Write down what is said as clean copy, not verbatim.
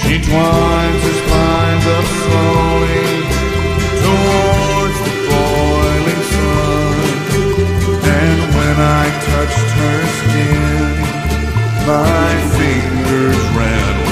She twines his vines up slowly towards the boiling sun. And when I touched her skin, my fingers ran